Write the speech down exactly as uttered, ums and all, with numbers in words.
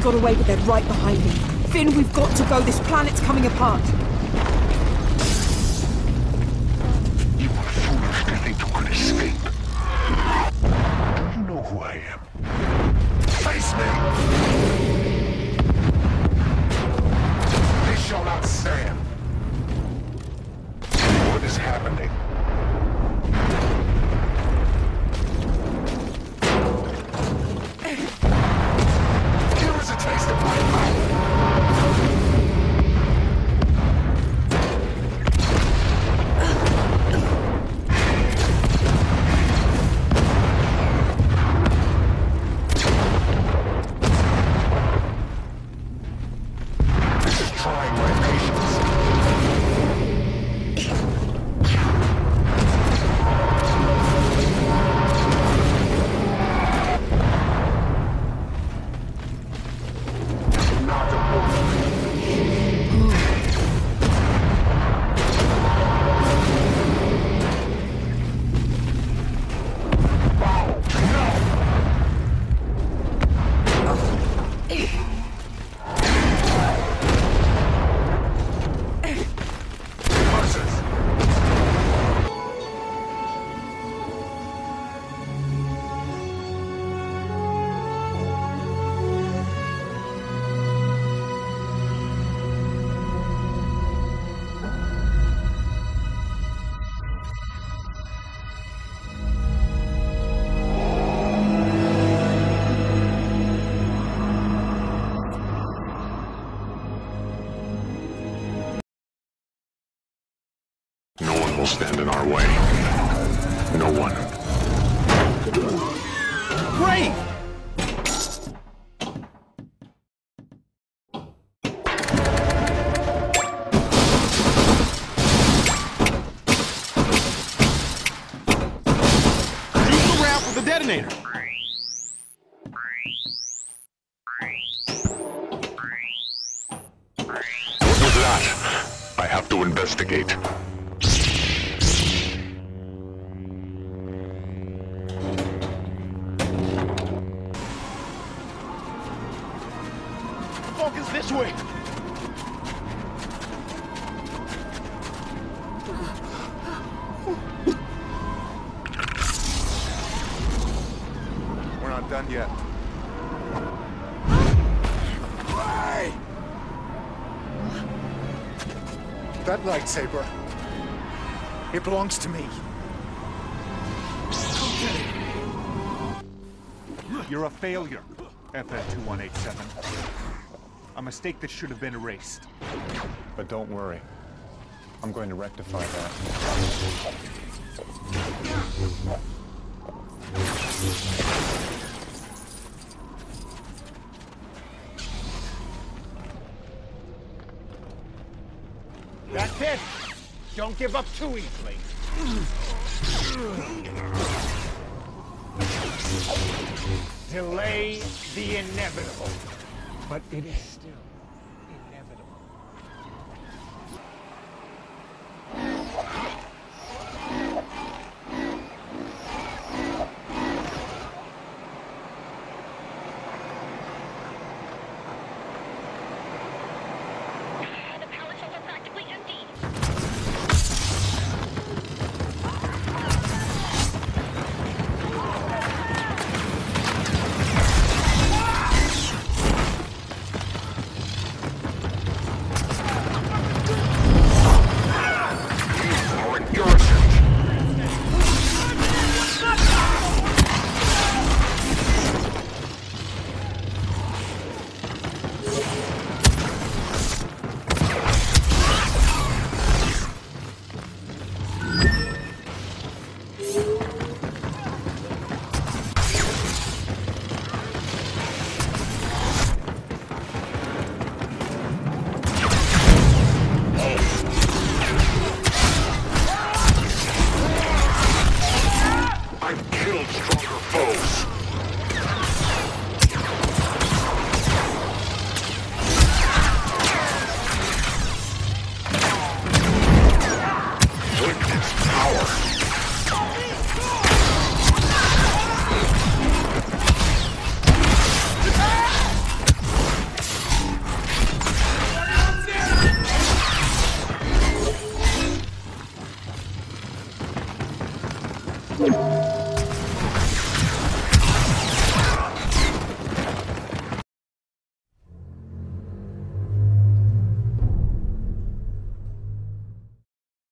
got away, but they're right behind me. Finn, we've got to go. This planet's coming apart. You were foolish to think you could escape. You know who I am. Face me! They shall not stand. What is happening? Here is a taste of my mouth. No one will stand in our way. No one. Great! Use the ramp with the detonator. What was that? I have to investigate. Focus this way. We're not done yet. That lightsaber, it belongs to me. You're a failure, F F two one eight seven. A mistake that should have been erased. But don't worry. I'm going to rectify that. That's it! Don't give up too easily. Delay the inevitable. But it is still inevitable. The power cells are practically empty. Finn.